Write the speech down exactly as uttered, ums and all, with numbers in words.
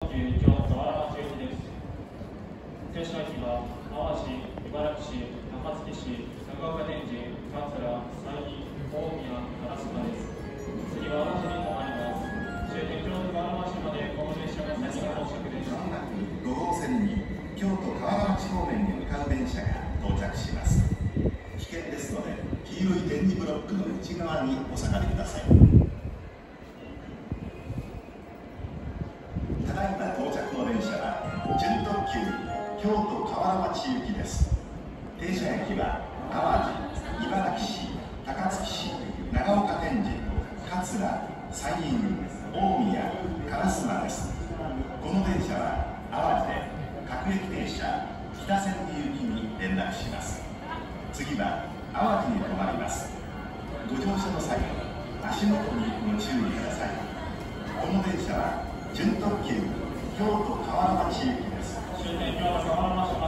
急京都河原町行きです。停車駅は淡路、茨城市、高槻市、長岡天神、桂、西儀、大宮、烏丸です。次は淡路に止まります。終点京都河原町までこの電車が先が到着です。 まもなくご号線に京都河原町方面に向かう電車が到着します。危険ですので、黄色い点字ブロックの内側にお下がりください。ただいま到着の電車は準特急京都河原町行きです。停車駅は淡路、茨城市、高槻市、長岡天神、桂、西院、大宮、烏丸です。この電車は淡路で各駅停車北千里行きに連絡します。次は淡路に止まります。ご乗車の際、足元にご注意ください。この電車は準特急京都河原町行きです。 終点京都河原町